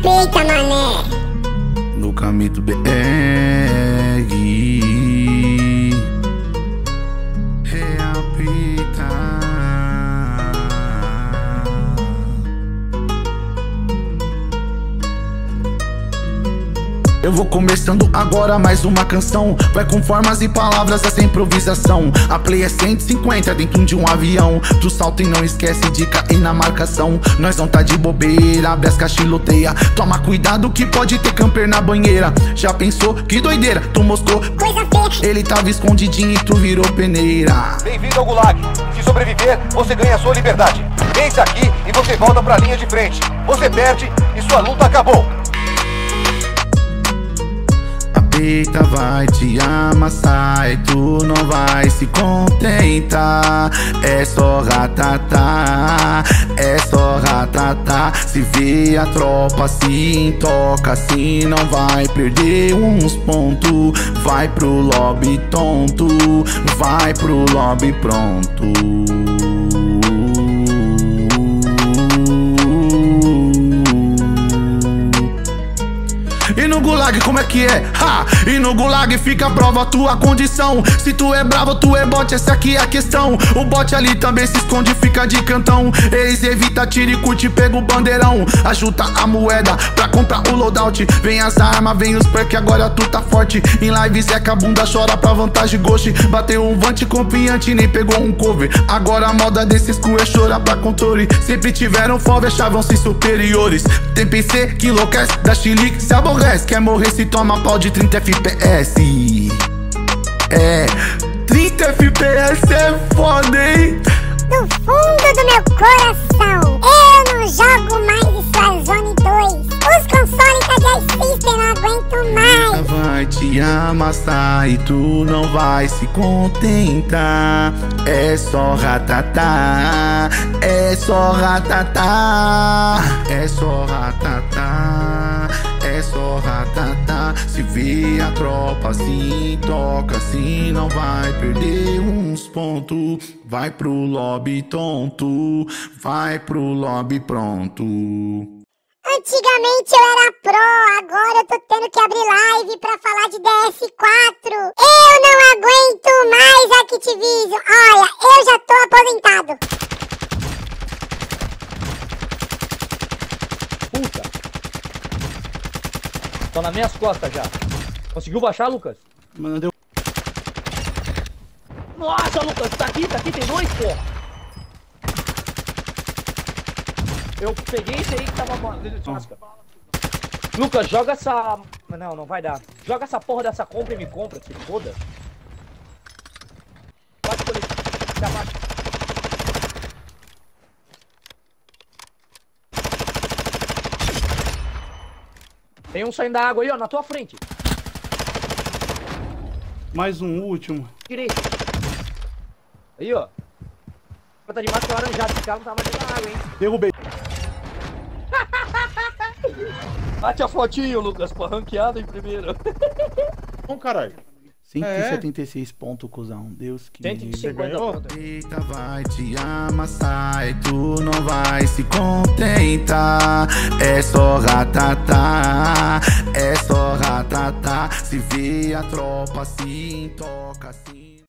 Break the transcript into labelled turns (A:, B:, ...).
A: Reapita, mané.
B: No caminho do BR. Reapita. Eu vou começando agora mais uma canção. Vai com formas e palavras essa improvisação. A play é 150 dentro de um avião. Tu salta e não esquece de cair na marcação. Nós não tá de bobeira, abre as caixas e loteia. Toma cuidado que pode ter camper na banheira. Já pensou? Que doideira, tu moscou
A: Coisa feia.
B: Ele tava escondidinho e tu virou peneira.
C: Bem-vindo ao Gulag. Se sobreviver, você ganha a sua liberdade. Pense aqui e você volta pra linha de frente. Você perde e sua luta acabou.
B: Eita, vai te amassar e tu não vai se contentar. É só ratatá, é só ratatá. Se vê a tropa assim, toca assim, não vai perder uns pontos. Vai pro lobby tonto, vai pro lobby pronto. E no Gulag como é que é? Ha! E no Gulag fica a prova a tua condição. Se tu é bravo, tu é bot, essa aqui é a questão. O bot ali também se esconde, fica de cantão. Eles evita, tira e curte, pega o bandeirão. Ajuda a moeda pra comprar o loadout. Vem as armas, vem os perk, agora tu tá forte. Em live seca a bunda, chora pra vantagem ghost. Bateu um vante confiante, nem pegou um cover. Agora a moda desses cu é chorar pra controle. Sempre tiveram fome, achavam-se superiores. Tem PC que enlouquece, da chilique se aborrece. Quer morrer se toma pau de 30 FPS. É, 30 FPS é foda, hein?
A: Do fundo do meu coração, eu não jogo mais isso Zone 2. Os consoles da Jay System não aguento mais.
B: Vai te amassar e tu não vai se contentar. É só ratatá, é só ratatá, é só ratatá, é só ratatá. Se vê a tropa assim, toca assim, não vai perder uns pontos. Vai pro lobby tonto, vai pro lobby pronto.
A: Antigamente eu era pro, agora eu tô tendo que abrir live pra falar de DS4. Eu não aguento mais Activision. Olha, eu já tô aposentado.
D: Puta! Tô nas minhas costas já. Conseguiu baixar, Lucas?
B: Mano, deu.
D: Nossa, Lucas, tá aqui, tem dois, porra! Eu peguei esse aí que tava... Lucas, joga essa... Não, não vai dar. Joga essa porra dessa compra e me compra, se foda. Bate por ele. Abaixa. Tem um saindo da água aí, ó, na tua frente.
E: Mais um último.
D: Direito. Aí, ó. Tá de máscara laranjada, esse cara não tá mais dentro da água, hein.
E: Derrubei.
D: Bate a fotinho, Lucas, pra ranqueada em primeiro.
E: Bom, caralho.
B: 176 pontos, cuzão. Deus que...
D: 150 pontos.
B: Eita, vai te amassar e tu não vai se contentar. É só ratatá, é só ratatá. Se vê a tropa assim, toca assim.